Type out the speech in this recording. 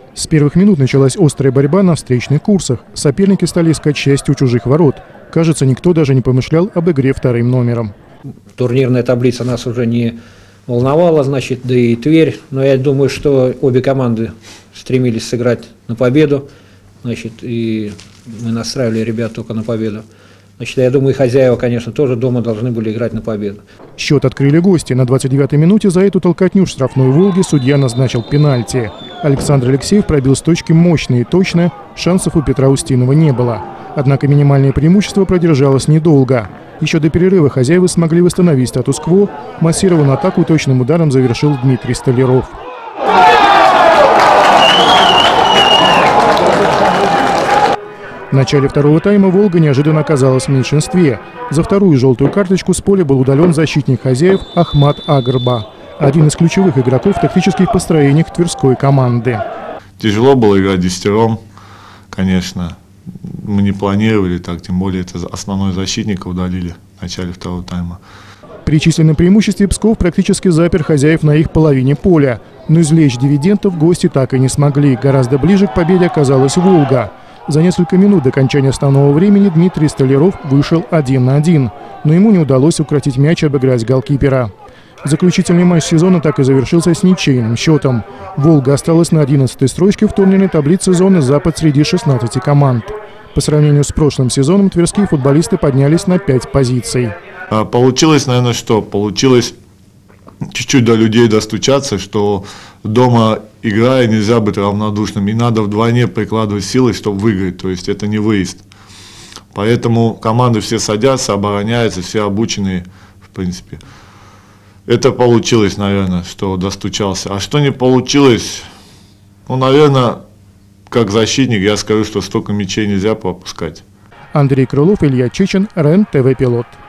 С первых минут началась острая борьба на встречных курсах. Соперники стали искать счастье у чужих ворот. Кажется, никто даже не помышлял об игре вторым номером. Турнирная таблица нас уже не волновала, значит, да и Тверь. Но я думаю, что обе команды стремились сыграть на победу. Значит, и мы настраивали ребят только на победу. Значит, я думаю, и хозяева, конечно, тоже дома должны были играть на победу. Счет открыли гости. На 29-й минуте за эту толкотню в штрафной «Волге» судья назначил пенальти. Александр Алексеев пробил с точки мощно и точно, шансов у Петра Устинова не было. Однако минимальное преимущество продержалось недолго. Еще до перерыва хозяева смогли восстановить статус-кво. Массированную атаку точным ударом завершил Дмитрий Столяров. В начале второго тайма «Волга» неожиданно оказалась в меньшинстве. За вторую желтую карточку с поля был удален защитник хозяев Ахмат Агарба, один из ключевых игроков в тактических построениях тверской команды. Тяжело было играть десятером, конечно. Мы не планировали так, тем более это основной защитника удалили в начале второго тайма. При численном преимуществе Псков практически запер хозяев на их половине поля. Но извлечь дивидендов гости так и не смогли. Гораздо ближе к победе оказалась «Волга». За несколько минут до окончания основного времени Дмитрий Столяров вышел 1 на 1, но ему не удалось укротить мяч и обыграть голкипера. Заключительный матч сезона так и завершился с ничейным счетом. «Волга» осталась на 11-й строчке в турнирной таблице зоны «Запад» среди 16 команд. По сравнению с прошлым сезоном тверские футболисты поднялись на 5 позиций. Получилось, наверное, что? Получилось чуть-чуть до людей достучаться, что дома играя нельзя быть равнодушным. И надо вдвойне прикладывать силы, чтобы выиграть. То есть это не выезд. Поэтому команды все садятся, обороняются, все обученные, в принципе. Это получилось, наверное, что достучался. А что не получилось, ну, наверное, как защитник я скажу, что столько мячей нельзя пропускать. Андрей Крылов, Илья Чечин, РЕН ТВ Пилот.